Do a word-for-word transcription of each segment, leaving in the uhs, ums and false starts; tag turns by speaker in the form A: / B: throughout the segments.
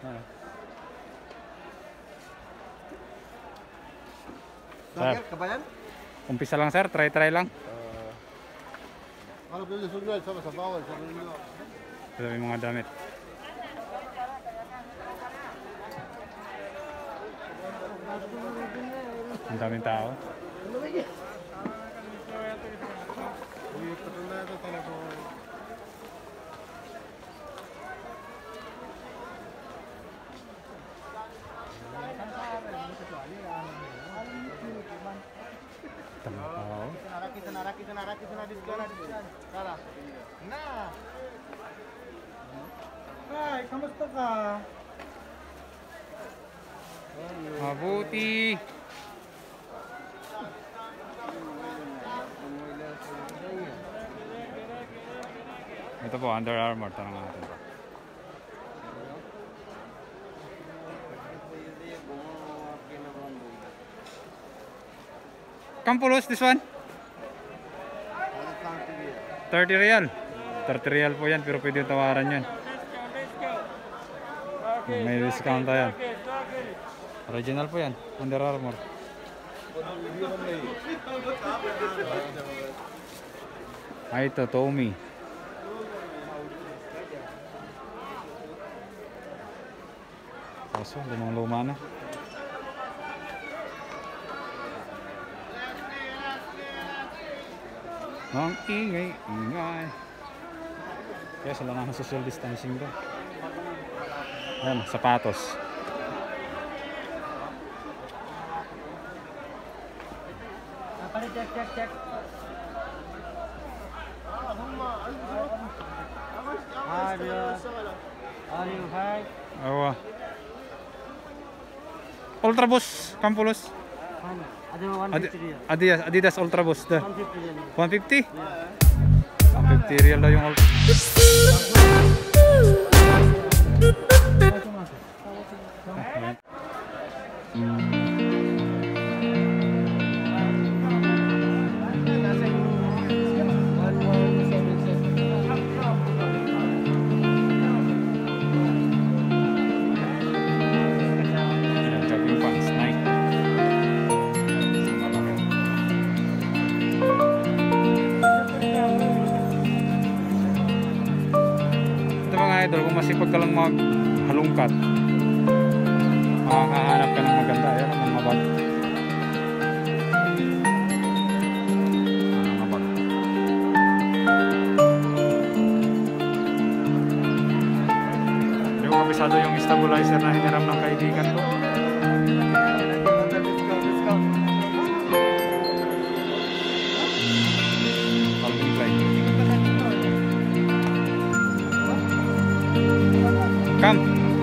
A: Sir, kabayan?
B: Umpisa lang sir, try-try lang.
A: Ano pwede sugnal sama sa bawal sa rilo?
B: Ito yung mga damit. Ang daming tao. Tao.
A: Naraki sa naraki sa naraki sa diskan diskan. Tara. Na. Hi, kamusta ka?
B: Mabuti. Ito po, Under Armour. Tanong natin po. Kampulos, this one? thirty real. thirty real po yan, pero pwede yung tawaran yun. May discount tayo. Original po yan, Under Armour. Ay, ito, Tommy. Kaso, lumang-luma na. Ang ingay-ingay. Kaya sila nga ng social distancing doon. Ayan, sapatos.
A: Check, check, check.
B: Awa. Ultra Boost, Kampulos. Adi Adidas, Adidas Ultra Boost. one fifty? one fifty real daw yung Ultra. Kung masipag ka lang maghalungkat, makakahanap ka ng maganda. Ayan ang mga bag. Mga bag. Hindi ko kabisado yung stabilizer na hiniram ng kaibigan ko. Kam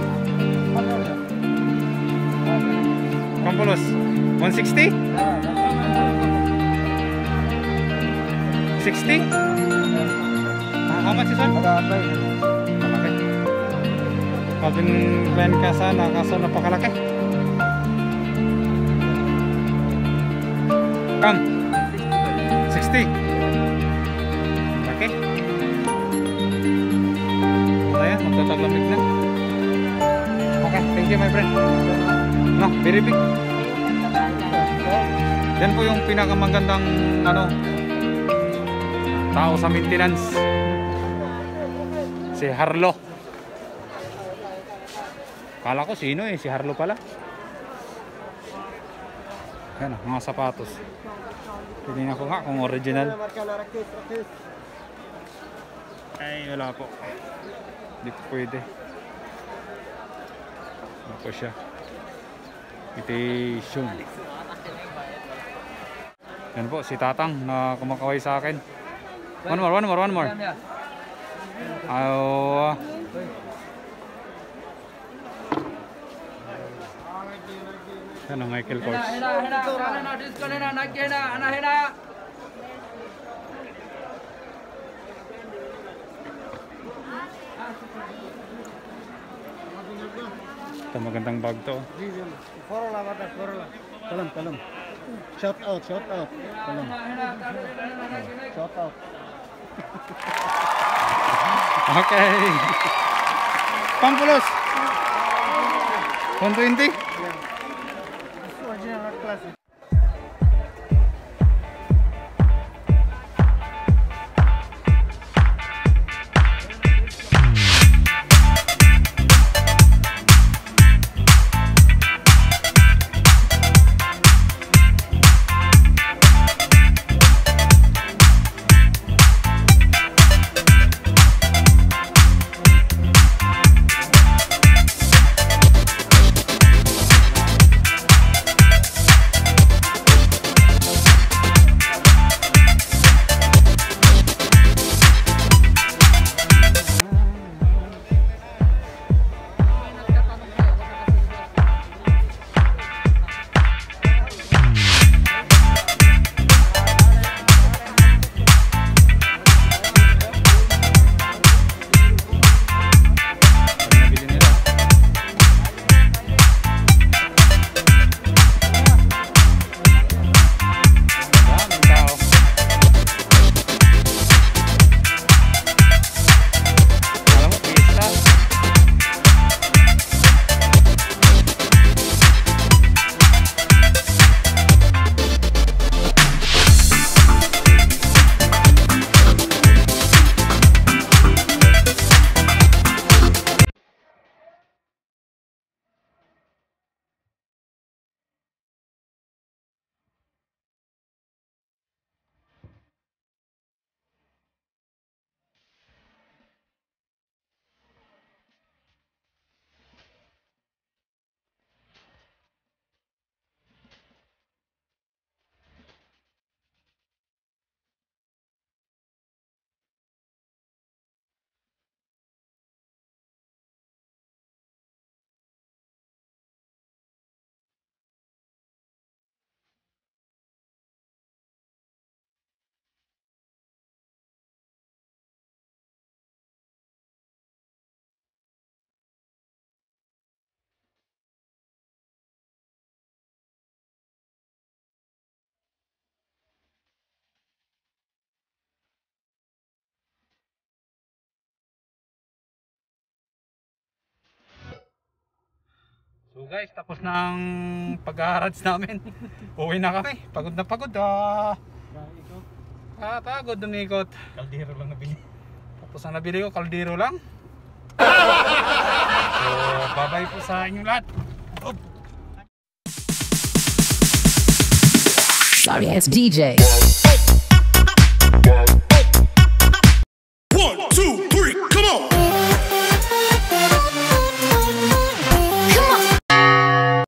B: Kampulos one sixty? sixty? Ah, how much is one? Malaki. Calvin Klein ka sana, kaso napakalaki. Kam sixty? Laki. Ayan, magtataglamig na. Okay, thank you my friend. No, very big. Yan po yung pinakamagandang ano, tao sa maintenance. Si Harlo. Kala ko sino eh, si Harlo pala. Yan, mga sapatos. Tingnan ko nga kung original. Ay, wala po. Hindi po pwede. Ano po siya? Imitation. Yan po, si Tatang na kumakaway sa akin. One more, one more, one more. Ayaw. Yan ang Michael Kors. Ito magandang bag to.
A: Kalam, kalam. Shout out, shout out. Kalam. Shout out.
B: Okay. Kampulos. one twenty?
A: Yeah. This is original art class.
B: So guys, tapos na ang pag-harads namin. Uwi na kami. Pagod na pagod. Ah, ah pagod dumikot.
A: Kaldero lang nabili.
B: Tapos ang nabili ko, kaldero lang. So, bye-bye po sa inyong lahat.
C: Sorry, it's D J.
D: One, two.